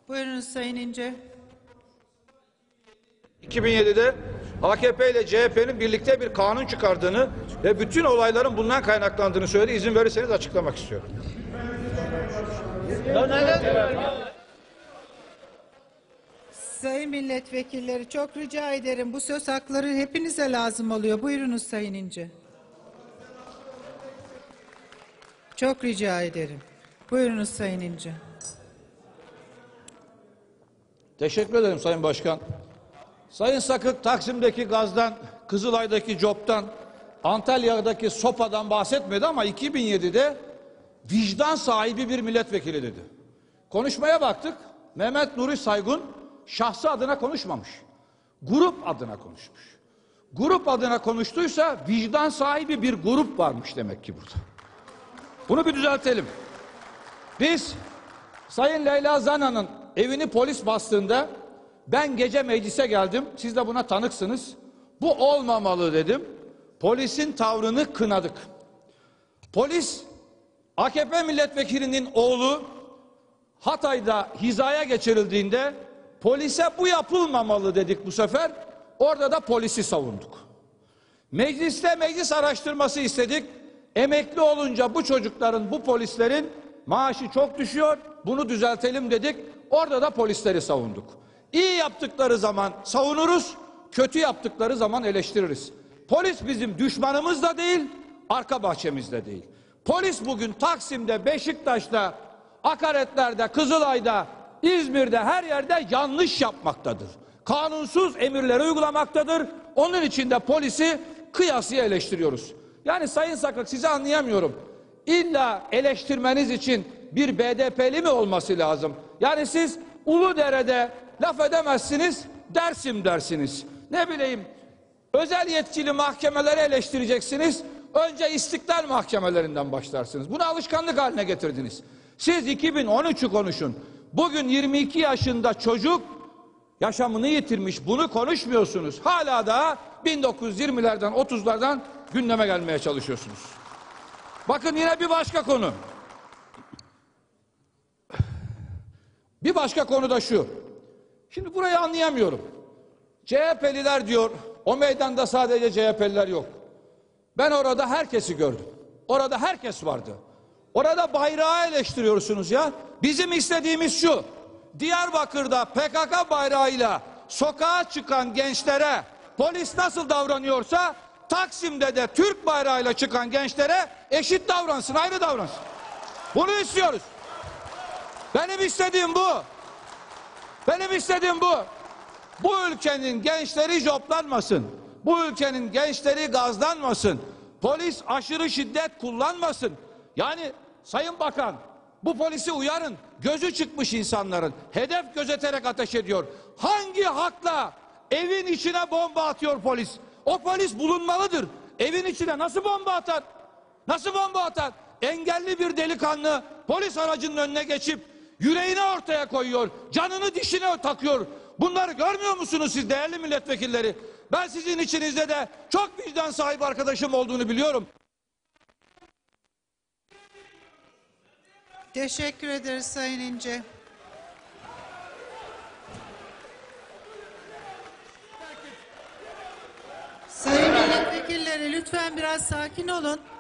Buyurunuz Sayın İnce. 2007'de AKP ile CHP'nin birlikte bir kanun çıkardığını ve bütün olayların bundan kaynaklandığını söyledi. İzin verirseniz açıklamak istiyorum. Sayın milletvekilleri, çok rica ederim. Bu söz hakları hepinize lazım oluyor. Buyurunuz Sayın İnce. Çok rica ederim. Buyurunuz Sayın İnce. Teşekkür ederim Sayın Başkan. Sayın Sakık Taksim'deki gazdan, Kızılay'daki COP'tan, Antalya'daki SOPA'dan bahsetmedi ama 2007'de vicdan sahibi bir milletvekili dedi. Konuşmaya baktık. Mehmet Nuri Saygun şahsı adına konuşmamış. Grup adına konuşmuş. Grup adına konuştuysa vicdan sahibi bir grup varmış demek ki burada. Bunu bir düzeltelim. Biz Sayın Leyla Zana'nın evini polis bastığında ben gece meclise geldim. Siz de buna tanıksınız. Bu olmamalı dedim. Polisin tavrını kınadık. Polis AKP milletvekilinin oğlu Hatay'da hizaya geçirildiğinde polise bu yapılmamalı dedik bu sefer. Orada da polisi savunduk. Mecliste meclis araştırması istedik. Emekli olunca bu çocukların, bu polislerin maaşı çok düşüyor. Bunu düzeltelim dedik. Orada da polisleri savunduk. İyi yaptıkları zaman savunuruz, kötü yaptıkları zaman eleştiririz. Polis bizim düşmanımız da değil, arka bahçemiz de değil. Polis bugün Taksim'de, Beşiktaş'ta, Akaretler'de, Kızılay'da, İzmir'de her yerde yanlış yapmaktadır. Kanunsuz emirleri uygulamaktadır. Onun için de polisi kıyasıya eleştiriyoruz. Yani Sayın Sakık, sizi anlayamıyorum. İlla eleştirmeniz için bir BDP'li mi olması lazım? Yani siz Uludere'de laf edemezsiniz, Dersim dersiniz. Ne bileyim, özel yetkili mahkemeleri eleştireceksiniz. Önce istiklal mahkemelerinden başlarsınız. Bunu alışkanlık haline getirdiniz. Siz 2013'ü konuşun. Bugün 22 yaşında çocuk yaşamını yitirmiş. Bunu konuşmuyorsunuz. Hala da 1920'lerden 30'lardan gündeme gelmeye çalışıyorsunuz. Bakın yine bir başka konu. Bir başka konu da şu. Şimdi burayı anlayamıyorum. CHP'liler diyor, o meydanda sadece CHP'liler yok. Ben orada herkesi gördüm. Orada herkes vardı. Orada bayrağı eleştiriyorsunuz ya. Bizim istediğimiz şu. Diyarbakır'da PKK bayrağıyla sokağa çıkan gençlere polis nasıl davranıyorsa Taksim'de de Türk bayrağıyla çıkan gençlere eşit davransın, aynı davransın. Bunu istiyoruz. Benim istediğim bu. Benim istediğim bu. Bu ülkenin gençleri joplanmasın. Bu ülkenin gençleri gazlanmasın. Polis aşırı şiddet kullanmasın. Yani Sayın Bakan, bu polisi uyarın. Gözü çıkmış insanların. Hedef gözeterek ateş ediyor. Hangi hakla evin içine bomba atıyor polis? O polis bulunmalıdır. Evin içine nasıl bomba atar? Nasıl bomba atar? Engelli bir delikanlı polis aracının önüne geçip yüreğini ortaya koyuyor. Canını dişine takıyor. Bunları görmüyor musunuz siz değerli milletvekilleri? Ben sizin içinizde de çok vicdan sahibi arkadaşım olduğunu biliyorum. Teşekkür ederiz Sayın İnce. Sayın milletvekilleri, lütfen biraz sakin olun.